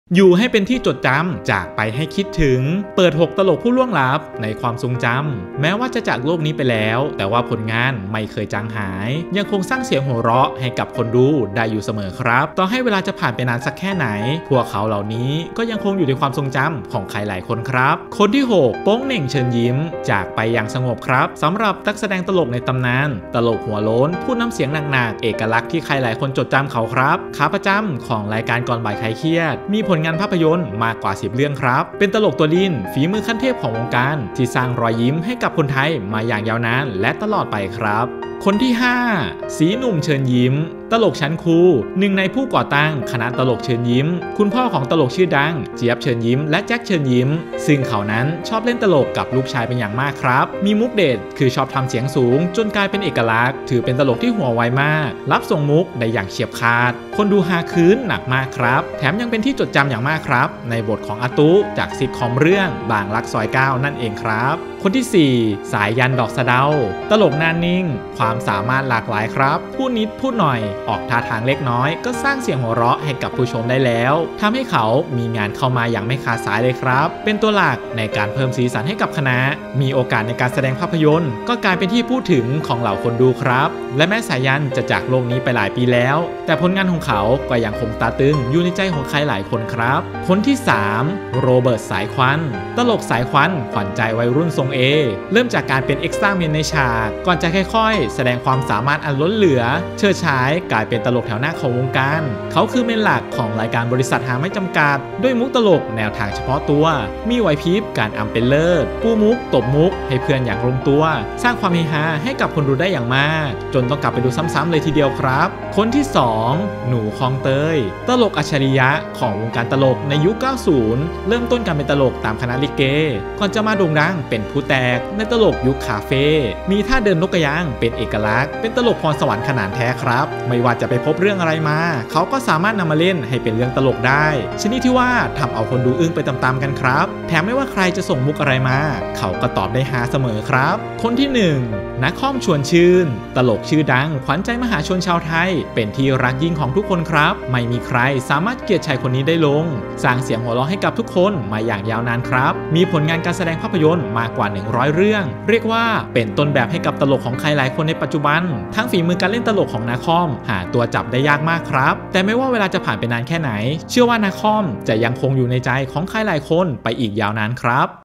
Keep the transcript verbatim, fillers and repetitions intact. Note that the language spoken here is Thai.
อยู่ให้เป็นที่จดจำจากไปให้คิดถึงเปิดหกตลกผู้ล่วงลับในความทรงจำแม้ว่าจะจากโลกนี้ไปแล้วแต่ว่าผลงานไม่เคยจางหายยังคงสร้างเสียงหัวเราะให้กับคนดูได้อยู่เสมอครับต่อให้เวลาจะผ่านไปนานสักแค่ไหนพวกเขาเหล่านี้ก็ยังคงอยู่ในความทรงจำของใครหลายคนครับคนที่หกโป้งเหน่งเชิญยิ้มจากไปอย่างสงบครับสำหรับนักแสดงตลกในตำนานตลกหัวโล้นพูดน้ำเสียงหนักๆเอกลักษณ์ที่ใครหลายคนจดจำเขาครับขาประจำของรายการก่อนบ่ายใครเครียดมีผลงานภาพยนตร์มากกว่าสิบเรื่องครับเป็นตลกตัวดินฝีมือขั้นเทพของวงการที่สร้างรอยยิ้มให้กับคนไทยมาอย่างยาวนานและตลอดไปครับคนที่ห้าสีหนุ่มเชิญยิ้มตลกชั้นครูหนึ่งในผู้ก่อตั้งคณะตลกเชิญยิ้มคุณพ่อของตลกชื่อดังเจี๊ยบเชิญยิ้มและแจ็คเชิญยิ้มซึ่งเขานั้นชอบเล่นตลกกับลูกชายเป็นอย่างมากครับมีมุกเด็ดคือชอบทำเสียงสูงจนกลายเป็นเอกลักษณ์ถือเป็นตลกที่หัวไวมากรับส่งมุกได้อย่างเฉียบขาดคนดูฮาคืนหนักมากครับแถมยังเป็นที่จดจำอย่างมากครับในบทของอาตุจากซิทคอมเรื่องบางรักซอยเก้านั่นเองครับคนที่สี่สายยันดอกสะเดาตลกหน้านิ่งความสามารถหลากหลายครับพูดนิดพูดหน่อยออกท่าทางเล็กน้อยก็สร้างเสียงหัวเราะให้กับผู้ชมได้แล้วทำให้เขามีงานเข้ามาอย่างไม่ขาดสายเลยครับเป็นตัวหลักในการเพิ่มสีสันให้กับคณะมีโอกาสในการแสดงภาพยนตร์ก็กลายเป็นที่พูดถึงของเหล่าคนดูครับและแม้สายยันจะจากโลกนี้ไปหลายปีแล้วแต่ผลงานของเขาก็ยังคงตาตึงอยู่ในใจของใครหลายคนครับคนที่สามโรเบิร์ตสายควันตลกสายควันขวัญใจวัยรุ่นทรงเอเริ่มจากการเป็นเอ็กซ์ตร้าเมนในฉากก่อนจะค่อยๆแสดงความสามารถอันล้นเหลือเชิดฉายกลายเป็นตลกแถวหน้าของวงการเขาคือเมนหลักของรายการบริษัทหาไม่จำกัดด้วยมุกตลกแนวทางเฉพาะตัวมีไหวพริบการอำเป็นเลิศปูมุกตบมุกให้เพื่อนอย่างลงตัวสร้างความเฮฮาให้กับคนดูได้อย่างมากจนต้องกลับไปดูซ้ำๆเลยทีเดียวครับคนที่สองหนูคลองเตยตลกอัจฉริยะของวงการตลกในยุค เก้าสิบ เริ่มต้นการเป็นตลกตามคณะลิเกก่อนจะมาโด่งดังเป็นผู้แตกในตลกยุคคาเฟ่มีท่าเดินนกกระยางเป็นเอกลักษณ์เป็นตลกพรสวรรค์ขนาดแท้ครับไม่ว่าจะไปพบเรื่องอะไรมาเขาก็สามารถนำมาเล่นให้เป็นเรื่องตลกได้ชนิดที่ว่าทำเอาคนดูอึ้งไปตามๆกันครับแถมไม่ว่าใครจะส่งมุกอะไรมาเขาก็ตอบได้ฮาเสมอครับคนที่หนึ่งนักคอมชวนชื่นตลกชื่อดังขวัญใจมหาชนชาวไทยเป็นที่รักยิ่งของทุกคนครับไม่มีใครสามารถเกลียดชายคนนี้ได้ลงสร้างเสียงหัวเราะให้กับทุกคนมาอย่างยาวนานครับมีผลงานการแสดงภาพยนตร์มากกว่าหนึ่งร้อยเรื่องเรียกว่าเป็นต้นแบบให้กับตลกของใครหลายคนในปัจจุบันทั้งฝีมือการเล่นตลกของนาคอมหาตัวจับได้ยากมากครับแต่ไม่ว่าเวลาจะผ่านไปนานแค่ไหนเชื่อว่านาคอมจะยังคงอยู่ในใจของใครหลายคนไปอีกยาวนานครับ